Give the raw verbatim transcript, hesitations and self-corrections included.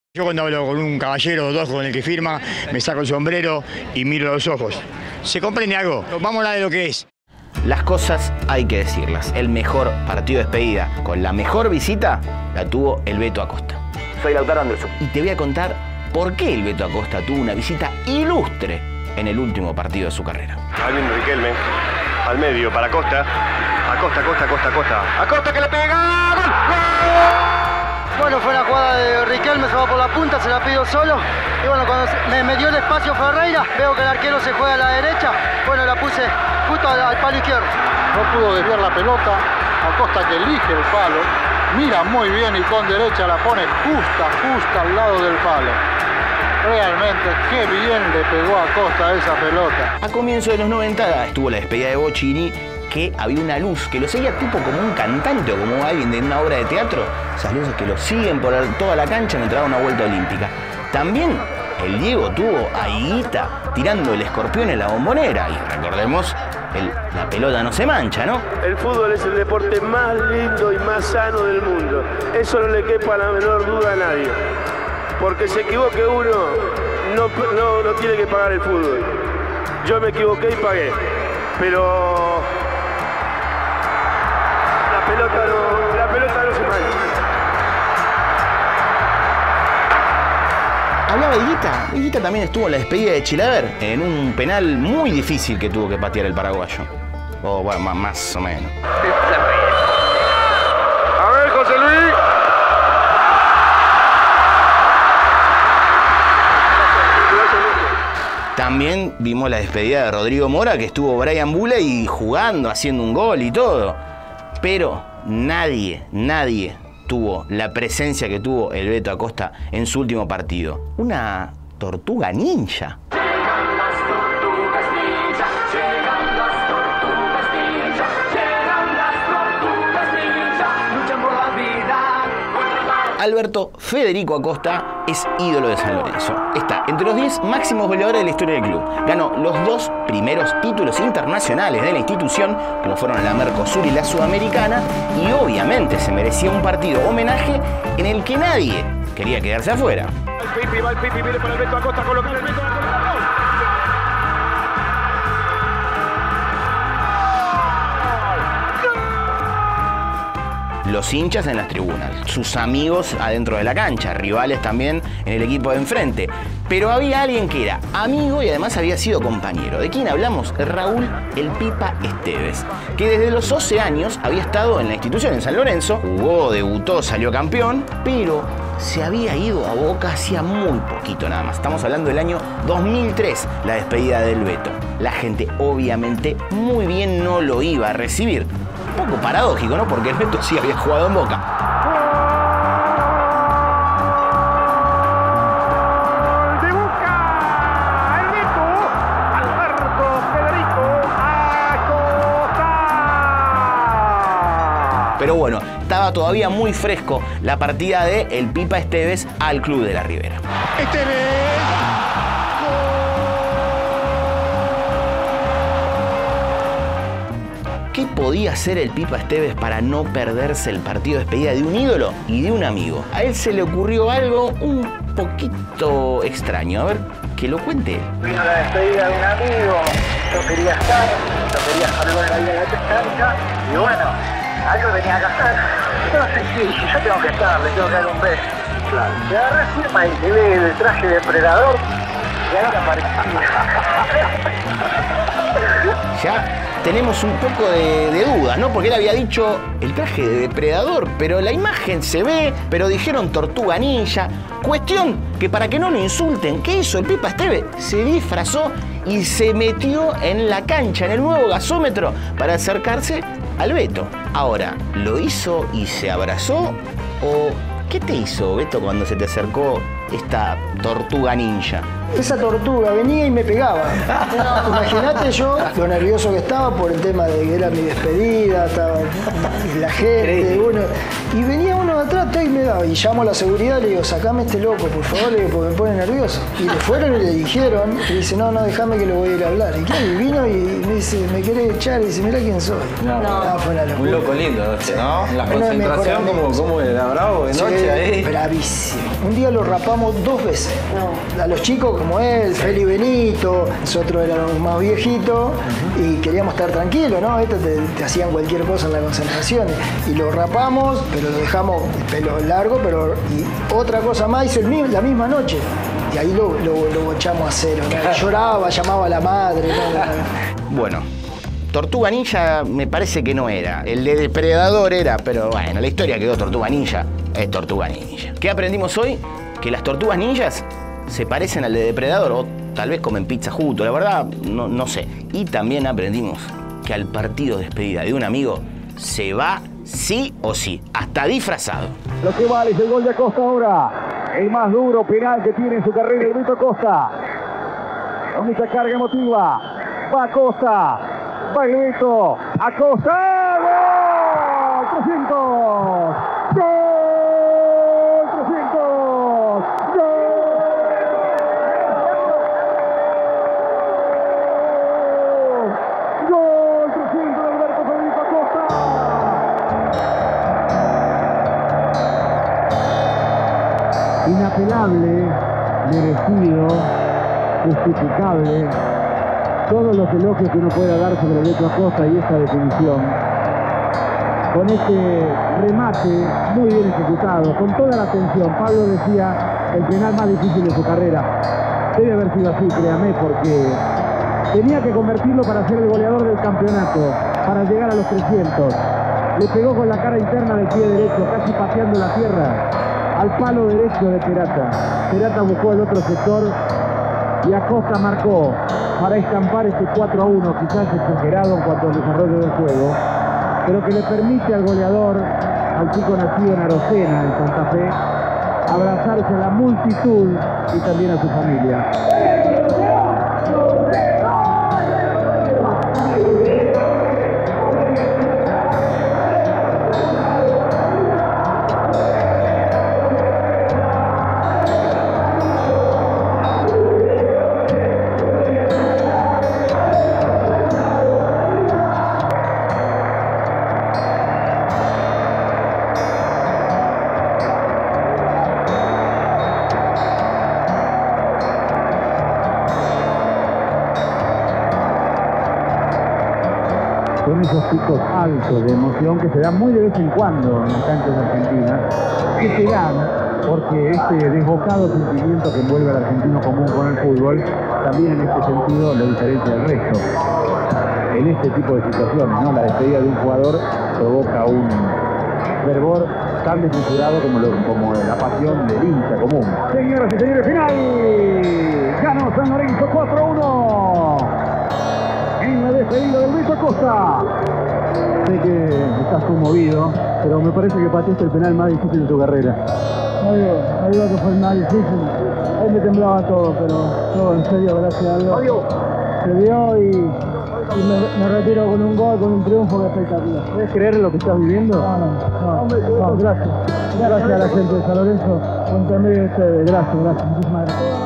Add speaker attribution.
Speaker 1: Yo cuando hablo con un caballero o dos con el que firma, me saco el sombrero y miro los ojos. ¿Se comprende algo? Vamos a hablar de lo que es.
Speaker 2: Las cosas hay que decirlas. El mejor partido de despedida con la mejor visita la tuvo el Beto Acosta. Soy Lautaro Anderson y te voy a contar por qué el Beto Acosta tuvo una visita ilustre en el último partido de su carrera.
Speaker 3: Ahí viene Riquelme, al medio, para Acosta. Acosta, Acosta, Acosta, Acosta. ¡Acosta que le pega! ¡Gol! ¡Gol!
Speaker 4: Bueno, fue la jugada de Riquelme, se va por la punta, se la pidió solo. Y bueno, cuando me, me dio el espacio Ferreira, veo que el arquero se juega a la derecha. Bueno, la puse justo al, al palo izquierdo.
Speaker 5: No pudo desviar la pelota, Acosta que elige el palo. Mira muy bien y con derecha la pone justa, justa al lado del palo. Realmente, qué bien le pegó a Acosta esa pelota.
Speaker 2: A comienzos de los noventa estuvo la despedida de Bocini, que había una luz que lo seguía tipo como un cantante o como alguien de una obra de teatro. Esas luces que lo siguen por toda la cancha mientras da una vuelta olímpica. También el Diego tuvo a Higuita tirando el escorpión en la Bombonera. Y recordemos, el, la pelota no se mancha, ¿no?
Speaker 6: El fútbol es el deporte más lindo y más sano del mundo. Eso no le quepa la menor duda a nadie. Porque se equivoque uno, no, no, no tiene que pagar el fútbol. Yo me equivoqué y pagué. Pero la pelota no, la pelota no se mancha.
Speaker 2: Hablaba de Higuita. Higuita también estuvo en la despedida de Chilaver en un penal muy difícil que tuvo que patear el paraguayo. O bueno, más, más o menos.
Speaker 6: A ver, José Luis.
Speaker 2: También vimos la despedida de Rodrigo Mora, que estuvo Brian Buley jugando, haciendo un gol y todo. Pero nadie, nadie tuvo la presencia que tuvo el Beto Acosta en su último partido. Una tortuga ninja. Alberto Federico Acosta es ídolo de San Lorenzo. Está entre los diez máximos goleadores de la historia del club. Ganó los dos primeros títulos internacionales de la institución, como fueron la Mercosur y la Sudamericana, y obviamente se merecía un partido homenaje en el que nadie quería quedarse afuera.
Speaker 6: El Pipi, va el Pipi, viene para el Beto Acosta, colocar el Beto Acosta.
Speaker 2: Los hinchas en las tribunas, sus amigos adentro de la cancha, rivales también en el equipo de enfrente. Pero había alguien que era amigo y además había sido compañero. ¿De quién hablamos? Raúl El Pipa Esteves, que desde los doce años había estado en la institución en San Lorenzo, jugó, debutó, salió campeón, pero se había ido a Boca hacía muy poquito nada más. Estamos hablando del año dos mil tres, la despedida del Beto. La gente obviamente muy bien no lo iba a recibir. Un poco paradójico, ¿no? Porque el Beto sí había jugado en Boca.
Speaker 6: ¡De Boca! ¡El Beto! ¡Alberto Federico Acosta!
Speaker 2: Pero bueno, estaba todavía muy fresco la partida de El Pipa Esteves al Club de la Ribera.
Speaker 1: Esteves.
Speaker 2: ¿Qué podía hacer el Pipa Esteves para no perderse el partido de despedida de un ídolo y de un amigo? A él se le ocurrió algo un poquito extraño. A ver, que lo cuente él.
Speaker 7: Vino la despedida de un amigo, yo quería estar, yo quería salvar ahí a la cancha, y bueno, algo tenía que hacer. Entonces sí, si yo tengo que estar, le tengo que dar un beso. Claro. Le agarré firma y le ve el traje de depredador, y ahí aparecía.
Speaker 2: Ya tenemos un poco de, de dudas, ¿no? Porque él había dicho el traje de depredador, pero la imagen se ve, pero dijeron tortuga ninja. Cuestión que para que no lo insulten, ¿qué hizo el Pipa Esteves? Se disfrazó y se metió en la cancha, en el nuevo gasómetro, para acercarse al Beto. Ahora, ¿lo hizo y se abrazó? ¿O qué te hizo, Beto, cuando se te acercó esta tortuga ninja?
Speaker 4: Esa tortuga venía y me pegaba. Imagínate yo lo nervioso que estaba por el tema de que era mi despedida, estaba la gente, uno, y venía uno de atrás y me daba. Y llamo a la seguridad y le digo, sacame este loco, por favor, le digo, porque me pone nervioso. Y le fueron y le dijeron, y dice, no, no, déjame que lo voy a ir a hablar. Y, claro, y vino y me dice, me querés echar, y dice, mirá quién soy.
Speaker 8: No, no.
Speaker 4: Ah, fue una locura.
Speaker 8: Un loco lindo, este, ¿no? La
Speaker 4: Uno de mis
Speaker 8: concentración,
Speaker 4: mejores
Speaker 8: como, como era bravo de noche
Speaker 4: sí,
Speaker 8: ahí.
Speaker 4: Bravísimo. Un día lo rapamos dos veces. No. A los chicos como él, Feli Benito, nosotros éramos más viejitos uh-huh. y queríamos estar tranquilos, ¿no? Esto te, te hacían cualquier cosa en la concentración. Y lo rapamos, pero lo dejamos el pelo largo, pero y otra cosa más hizo el mismo, la misma noche. Y ahí lo, lo, lo bochamos a cero, ¿no? Lloraba, llamaba a la madre. ¿no?
Speaker 2: Bueno. Tortuga Ninja me parece que no era. El de Depredador era, pero bueno, la historia quedó Tortuga Ninja, es Tortuga Ninja. ¿Qué aprendimos hoy? Que las tortugas ninjas se parecen al de Depredador, o tal vez comen pizza juntos, la verdad, no, no sé. Y también aprendimos que al partido de despedida de un amigo se va sí o sí, hasta disfrazado.
Speaker 9: Lo que vale es el gol de Acosta ahora. El más duro penal que tiene en su carrera el Brito Acosta. Con mucha carga emotiva. Va Acosta. Va el Brito. Acosta. ¡Gol! trescientos. ¡Gol! trescientos. ¡Gol! ¡Gol! trescientos de Alberto Federico Acosta. Inapelable, merecido, justificable, todos los elogios que uno pueda dar sobre el Beto Acosta y esta definición, con este remate muy bien ejecutado, con toda la atención. Pablo decía, el penal más difícil de su carrera. Debe haber sido así, créame, porque tenía que convertirlo para ser el goleador del campeonato, para llegar a los trescientos. Le pegó con la cara interna del pie derecho, casi pateando la tierra, al palo derecho de Perata. Perata buscó el otro sector y Acosta marcó para estampar este cuatro a uno, quizás exagerado en cuanto al desarrollo del juego, pero que le permite al goleador, al chico nacido en Arocena, en Santa Fe, abrazarse a la multitud y también a su familia. Son esos picos altos de emoción que se dan muy de vez en cuando en las canchas argentinas, que se dan porque este desbocado sentimiento que envuelve al argentino común con el fútbol, también en este sentido lo diferencia del resto. En este tipo de situaciones, ¿no? La despedida de un jugador provoca un fervor tan desmesurado como, lo, como la pasión del hincha común. Señoras y señores, final. Ganó San Lorenzo cuatro a uno. En la despedida del Brito Acosta. Sé que estás conmovido, pero me parece que pateaste el penal más difícil de tu carrera.
Speaker 4: No digo, no digo que fue el más difícil. Ahí me temblaba todo, pero todo en serio, gracias a Dios. Se dio y, y me, me retiro con un gol, con un triunfo espectacular.
Speaker 9: ¿Puedes creer lo que estás viviendo?
Speaker 4: No, no, no, no, gracias. Gracias a la gente de San Lorenzo, con medio de ustedes. Gracias, gracias, muchísimas gracias.